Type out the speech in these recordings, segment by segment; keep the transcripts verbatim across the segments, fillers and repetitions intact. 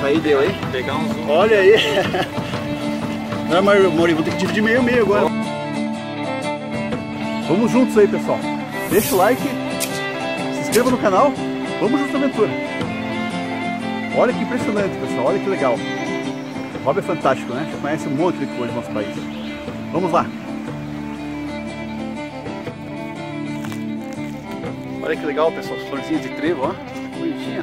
Aí deu, hein? Pegar um zoom. Olha aí. Não, mas Maurinho, vou ter que dividir meio a meio agora. Vamos juntos aí, pessoal. Deixa o like, se inscreva no canal. Vamos juntos na aventura. Olha que impressionante, pessoal. Olha que legal. O hobby é fantástico, né? Você conhece um monte de coisa no nosso país. Vamos lá. Olha que legal, pessoal. As florzinhas de trevo, ó. Bonitinhas.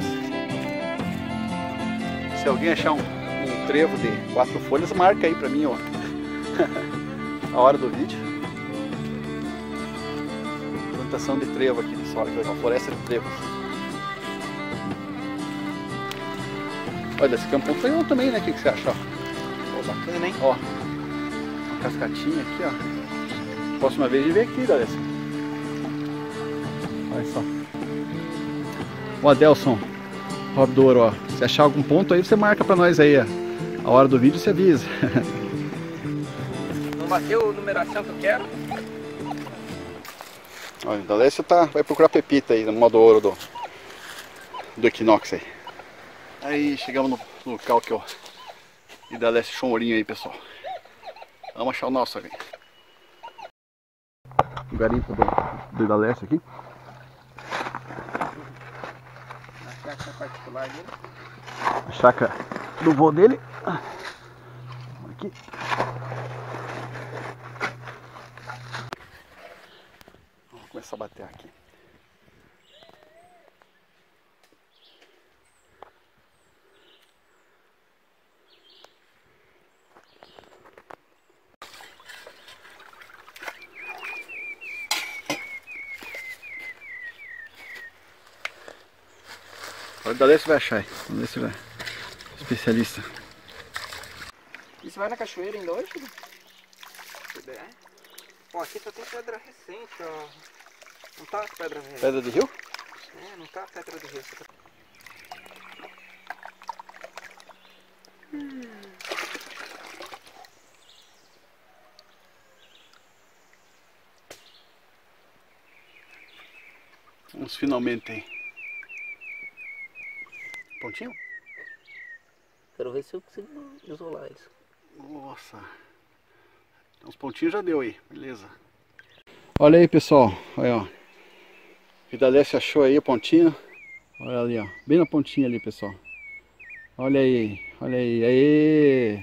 Se alguém achar um, um trevo de quatro folhas, marca aí pra mim, ó. A hora do vídeo. Plantação de trevo aqui, pessoal. Olha que legal. Floresta de trevos. Olha, esse campo foi eu também, né? O que, que você acha? Pô, bacana, hein? Ó, uma cascatinha aqui, ó. Próxima vez de ver aqui, galera. Olha só. O Adelson, Hobby do Ouro, ó. Se achar algum ponto aí, você marca pra nós aí, ó. A hora do vídeo você avisa. Não bateu a numeração que eu quero? Olha, o Dalécio tá, vai procurar pepita aí no modo ouro do, do Equinox aí. Aí chegamos no, no local que ó. E Dalécio achou um ourinho aí, pessoal. Vamos achar o nosso ali. O garimpo do, do Dalécio aqui. A chácara particular dele. A chácara do vô dele. Aqui. Vamos começar a bater aqui. O Dalécio vai achar aí. O Dalécio vai. Especialista. E você vai na cachoeira ainda hoje? É. Ó, aqui só tem pedra recente, ó. Não tá pedra recente. Pedra de rio? É, não tá pedra de rio. Tá... Hum. Vamos finalmente aí. Pontinho? Quero ver se eu consigo isolar eles. Nossa. Uns pontinhos já deu aí, beleza. Olha aí, pessoal. Olha, ó. O Dalécio achou aí o pontinho. Olha ali, ó. Bem na pontinha ali, pessoal. Olha aí, olha aí. Aí.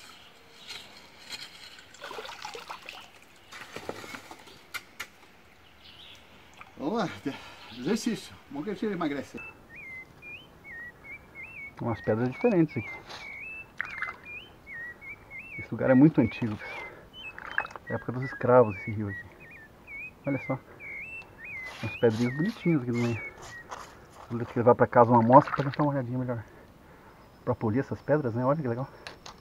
Vamos lá. Exercício. Bom que a gente emagrece. Umas pedras diferentes aqui. Esse lugar é muito antigo, pessoal. É a época dos escravos, esse rio aqui. Olha só. Umas pedrinhas bonitinhas aqui no meio. Vou ter que levar pra casa uma amostra pra tentar uma olhadinha melhor. Pra polir essas pedras, né? Olha que legal.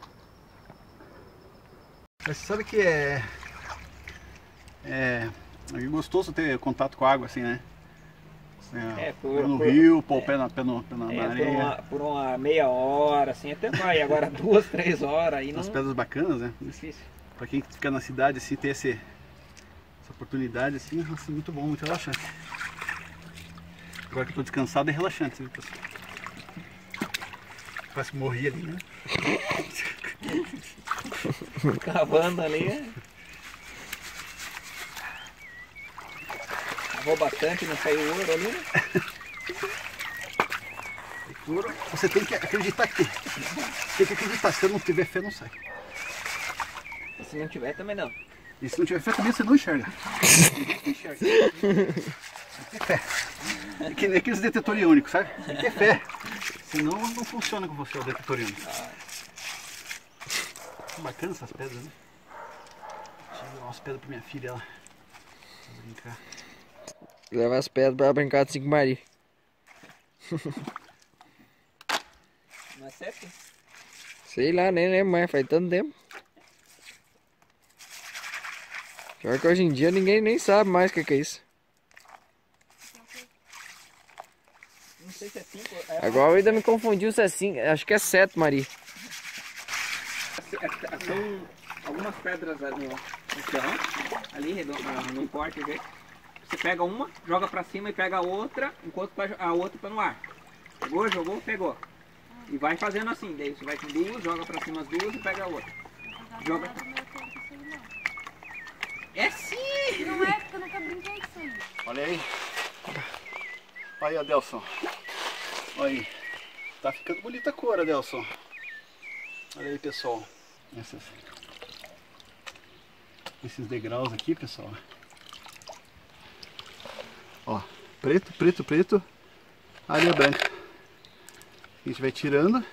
Mas você sabe que é... É... É gostoso ter contato com a água assim, né? É, É, por, no por, rio, pôr é, o pé na, pé no, pé na, é, na por areia. uma, por uma meia hora, assim, até vai. Agora duas, três horas aí não... As pedras bacanas, né? Difícil. Pra quem fica na cidade, assim, ter esse, essa oportunidade, assim, nossa, muito bom, muito relaxante. Agora que eu tô descansado, é relaxante, viu, pessoal? Quase que morri ali, né? Cavando ali. Cavou bastante, não saiu ouro ali, né? Ouro, você tem que acreditar que tem que acreditar, se você não tiver fé, não sai. E se não tiver, também não. E se não tiver fé também, você não enxerga. Enxerga. Tem que ter fé. É que nem aqueles detetores iônicos, sabe? Tem que ter fé. Senão não funciona com você o detetor iônico. Bacana essas pedras, né? Deixa eu levar umas pedras pra minha filha, ela. Pra brincar. Leva as pedras pra brincar de cinco Maria. Não é sete? Sei lá, nem lembro mais, faz tanto tempo. Pior que hoje em dia ninguém nem sabe mais o que, que é isso. Não sei se é cinco. É Agora eu ainda me confundiu se é cinco, acho que é sete, Maria. São algumas pedras ali no chão, ali redondo, no corte, vê? Você pega uma, joga pra cima e pega a outra, enquanto a outra tá no ar. Pegou, jogou, pegou. E vai fazendo assim, daí você vai com duas, joga pra cima as duas e pega a outra. Joga. É sim! Não é, porque eu nunca brinquei com isso aí. Olha aí. Olha aí, Adelson. Olha aí. Tá ficando bonita a cor, Adelson. Olha aí, pessoal. Essas, esses degraus aqui, pessoal. Ó, preto, preto, preto. Areia branca. A gente vai tirando.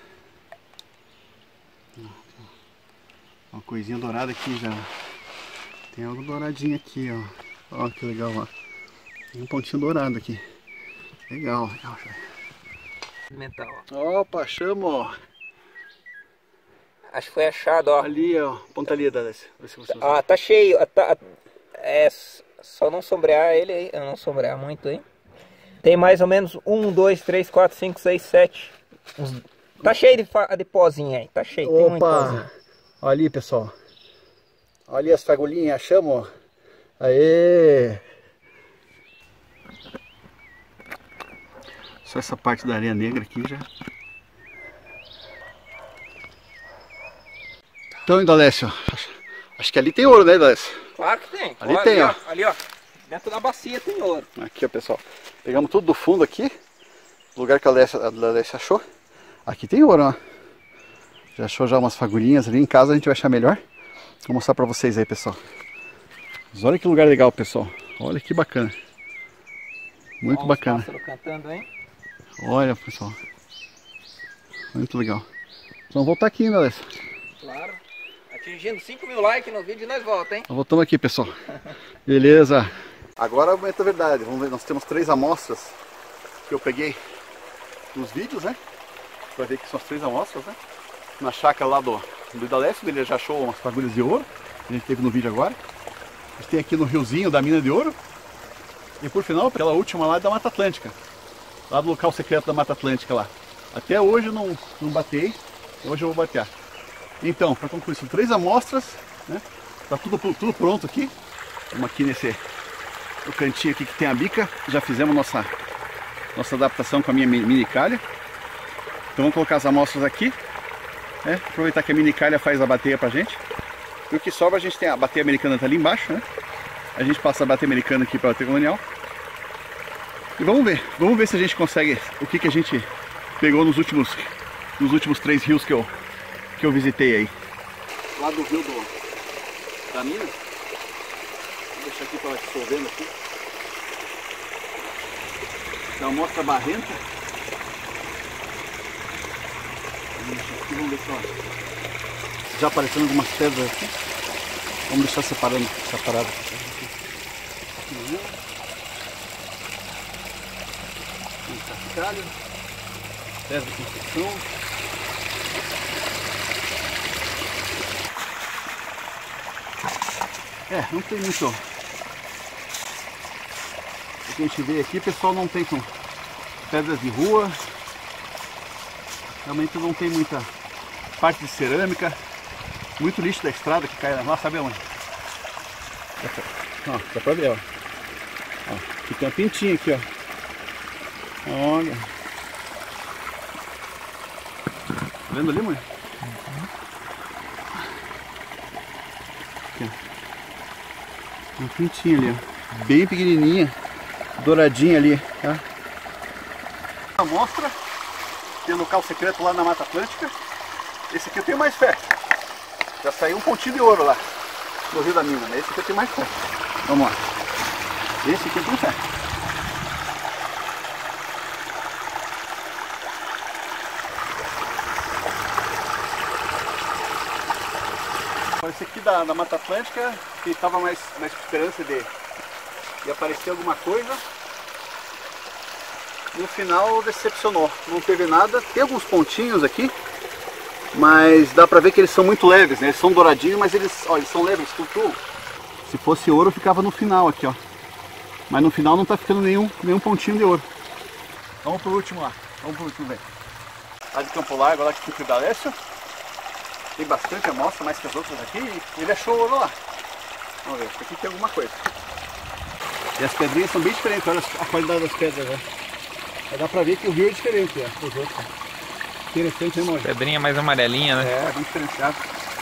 Uma coisinha dourada aqui já. Tem algo douradinho aqui, ó. Ó, que legal, ó. Tem um pontinho dourado aqui. Legal, legal. Mental, ó. Opa, chamo. Acho que foi achado, ó. Ali, ó. Ponta ali, Dalessa. Ah, tá cheio. Tá, é, só não sombrear ele aí. Não sombrear muito aí. Tem mais ou menos um, dois, três, quatro, cinco, seis, sete. Uns... Tá cheio de, de pozinho aí. Tá cheio. Tem muito pozinho. Olha ali, pessoal. Olha ali as fagulhinhas, achamos. Aê! Só essa parte da areia negra aqui já. Então, Indolécio, acho que ali tem ouro, né, Indolécio? Claro que tem. Ali ó, tem, ali, ó. ó. Ali, ó. Dentro da bacia tem ouro. Aqui, ó, pessoal. Pegamos tudo do fundo aqui. Lugar que a Indolécio achou. Aqui tem ouro, ó. Já achou já umas fagulhinhas ali. Em casa a gente vai achar melhor. Vou mostrar pra vocês aí, pessoal. Mas olha que lugar legal, pessoal. Olha que bacana. Muito ó, bacana. Os pássaros cantando, hein? Olha, pessoal. Muito legal. Vamos voltar aqui ainda, Alessa. Claro. Atingindo cinco mil likes no vídeo e nós voltamos, hein? Nós voltamos aqui, pessoal. Beleza. Agora é o momento da verdade. Vamos ver, nós temos três amostras que eu peguei nos vídeos, né? Pra ver que são as três amostras, né? Na chácara lá do, do Idalécio, ele já achou umas fagulhas de ouro. A gente teve no vídeo agora. A gente tem aqui no riozinho da mina de ouro. E por final, aquela última lá é da Mata Atlântica. Lá do local secreto da Mata Atlântica lá. Até hoje eu não, não batei. Hoje eu vou bater. Então, para concluir, são três amostras, né? Tá tudo, tudo pronto aqui. Vamos aqui nesse no cantinho aqui que tem a bica. Já fizemos nossa, nossa adaptação com a minha mini calha. Então vamos colocar as amostras aqui. Né? Aproveitar que a mini calha faz a bateia pra gente. E o que sobra, a gente tem a bateia americana tá ali embaixo, né? A gente passa a bateia americana aqui para a colonial. E vamos ver, vamos ver se a gente consegue o que, que a gente pegou nos últimos, nos últimos três rios que eu, que eu visitei aí. Lá do rio do, da mina. Vou deixar aqui para ela dissolvendo aqui. É uma amostra barrenta. Vamos deixar aqui, vamos ver se ó, já aparecendo algumas pedras aqui. Vamos deixar separando, separado aqui. Cascalho, pedra de construção. É, não tem muito. O que a gente vê aqui, pessoal, não tem com pedras de rua. Realmente não tem muita parte de cerâmica. Muito lixo da estrada que cai lá, sabe aonde? Ó, dá pra ver, ó. Ó, aqui tem uma pintinha aqui, ó. Olha. Tá vendo ali, mãe? Uhum. Aqui, ó. Uma pintinha ali, ó. Bem pequenininha. Douradinha ali, tá? Amostra. Tem local secreto lá na Mata Atlântica. Esse aqui eu tenho mais fé. Já saiu um pontinho de ouro lá no Rio da Mina, mas esse aqui eu tenho mais fé. Vamos lá. Esse aqui eu tenho fé. Esse aqui da, da Mata Atlântica, que estava mais, mais com esperança de, de aparecer alguma coisa. No final decepcionou, não teve nada. Tem alguns pontinhos aqui, mas dá pra ver que eles são muito leves, né? Eles são douradinhos, mas eles, ó, eles são leves, flutuam. Se fosse ouro, ficava no final aqui, ó. Mas no final não tá ficando nenhum, nenhum pontinho de ouro. Vamos pro último lá, vamos pro último, velho. Lá de Campo Largo, lá que fica o Idalécio. Tem bastante amostra, mais que as outras aqui. E ele achou ouro lá. Vamos ver, aqui tem alguma coisa. E as pedrinhas são bem diferentes, olha a qualidade das pedras, né? Dá pra ver que o rio é diferente, ó, os outros. Interessante, hein, Maurício? Pedrinha mais amarelinha, né? É, bem diferenciado.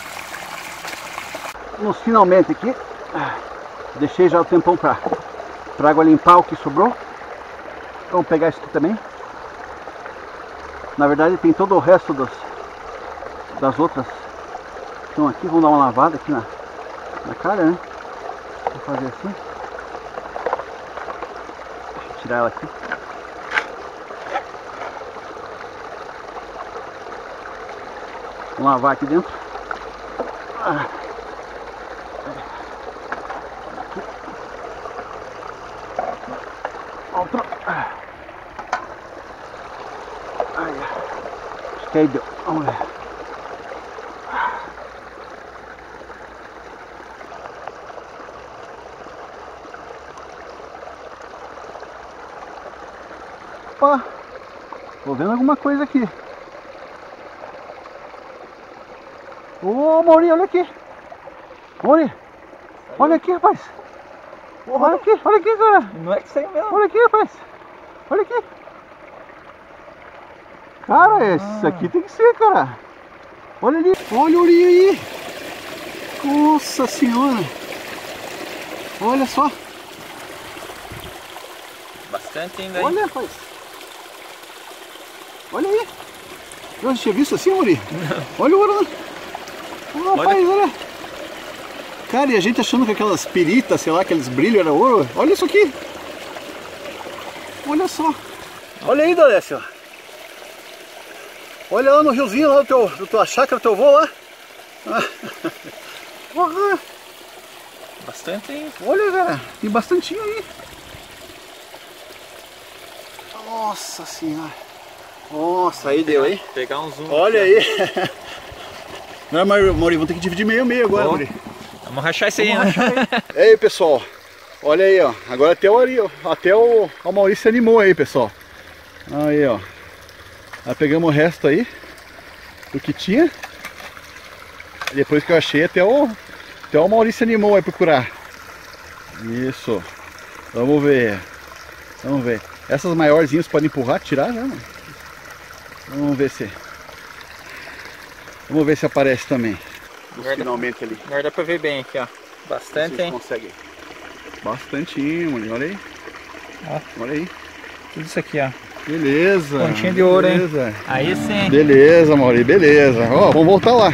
Vamos finalmente aqui. Deixei já o tempão pra, pra água limpar o que sobrou. Vamos pegar isso aqui também. Na verdade tem todo o resto das, das outras que estão aqui. Vamos dar uma lavada aqui na, na cara, né? Vou fazer assim. Deixa eu tirar ela aqui. Vamos lavar aqui dentro. Ah. Aqui. Outro. Ai, acho que aí deu. Vamos ver. Opa! Tô vendo alguma coisa aqui. Ô, Mauri, olha aqui. Mauri, olha aqui, rapaz. Olha aqui, olha aqui, cara. Não é que saiu mesmo. Olha aqui, rapaz. Olha aqui. Cara, esse aqui tem que ser, cara. Olha ali. Olha o Uri aí. Nossa senhora. Olha só. Bastante ainda aí. Olha, rapaz. Olha aí. Eu já tinha visto assim, Uri? Olha o ouro. Oh, rapaz, olha. olha. Cara, e a gente achando que aquelas piritas, sei lá, aqueles brilhos era ouro. Olha isso aqui. Olha só. Olha aí, Dalécio. Olha lá no riozinho lá do teu, do tua chácara, do teu vô lá. Uhum. Bastante aí. Olha, cara, tem bastantinho aí. Nossa senhora. Nossa, aí deu, hein? Pegar um zoom. Olha aí. Não, Mauri, vamos ter que dividir meio meio agora, Mauri. Vamos rachar isso aí, né? E aí, pessoal. Olha aí, ó. Agora até o Ari, ó. Até o, o Maurício se animou aí, pessoal. Aí, ó. Aí pegamos o resto aí do que tinha. Depois que eu achei, até o, até o Maurício se animou aí procurar. Isso. Vamos ver. Vamos ver. Essas maiorzinhas podem empurrar, tirar já, mano. Vamos ver se. Vamos ver se aparece também. Guarda, finalmente ali. Agora dá pra ver bem aqui, ó. Bastante, Vocês hein? conseguem. Bastantinho, mano. Olha aí. Ó. Olha aí. Tudo isso aqui, ó. Beleza. Pontinha de ouro, beleza. hein? Aí sim. Beleza, Mauri. Beleza. Ó, vamos voltar lá.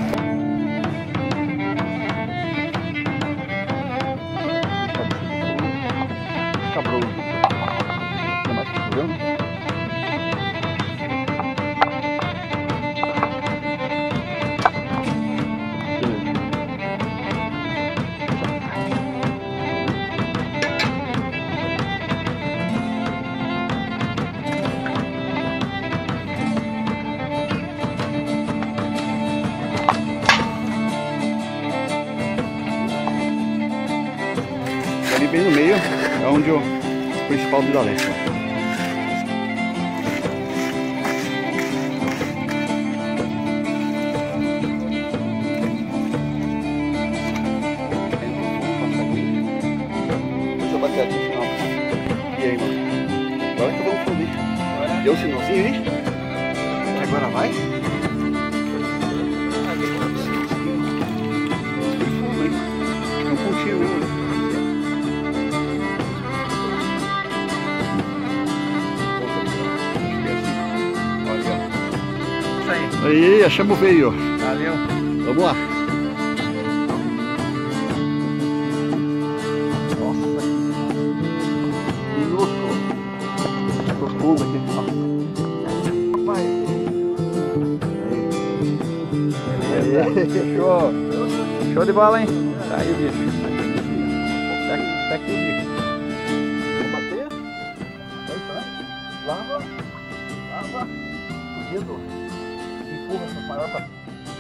Ali bem no meio é onde o principal do Dalécio. Deixa eu bater aqui no final. E aí, mano? Agora que eu vou fundir. Deu o sinalzinho aí? Agora vai? É um pontinho mesmo, né? Aí, achamos o veio. Valeu. Vamos lá. Nossa, minúsculo. Profundo aqui. Ó. Vai. Aí. Show. Show de bola, hein? Tá aí o bicho. Tá aqui, tá aqui o bicho. Vou bater. Vai pra. Lava. Lava. O dedo. Empurra essa maior pra...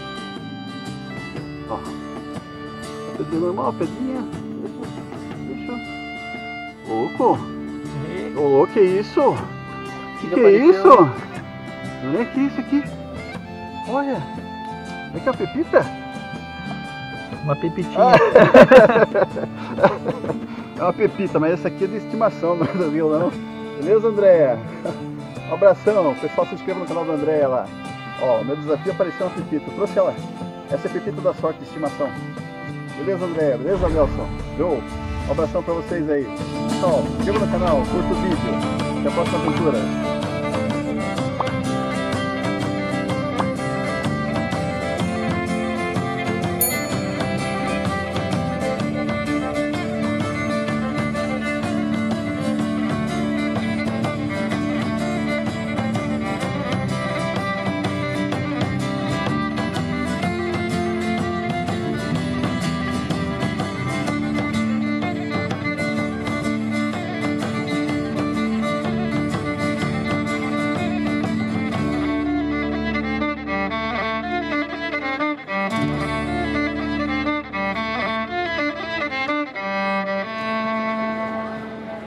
Ó. Pedrinha normal, pedrinha. Deixa. Deixa. Oco. Ô, que isso? Que que é isso? Olha que isso aqui. Olha. É que é a pepita? Uma pepitinha. Ah. É uma pepita, mas essa aqui é de estimação, não é do violão. Beleza, Andréia? Um abração, pessoal, se inscreva no canal da Andréia lá. Ó, o meu desafio é aparecer uma pepita. Trouxe ela. Essa é a pepita da sorte de estimação. Beleza, Andréia? Beleza, Nelson? Show! Um abração pra vocês aí. Pessoal, se inscreva no canal, curta o vídeo. Até a próxima aventura.